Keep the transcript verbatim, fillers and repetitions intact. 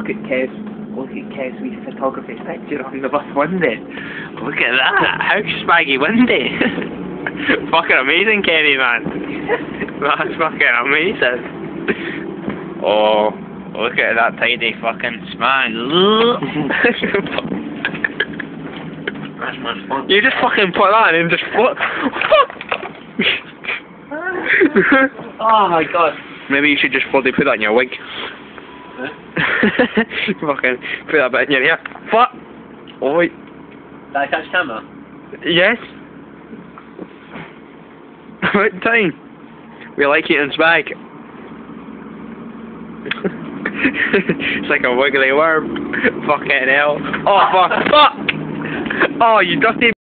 look at Kev's, look at Kev's wee photography picture on the bus window. Look at that. How spaggy windy. Fucking amazing, Kevy, man. That's fucking amazing. Oh, look at that tidy fucking Spag. That's my fun. You just fucking put that in and just float. Oh my god. Maybe you should just bloody put that in your wig. Huh? Fucking put that bit in your ear. What? Oh wait. Did I catch camera? Yes. What time? We like it in Spag. It's like a wiggly worm. Fucking hell. Oh fuck. Fuck! Oh, you dirty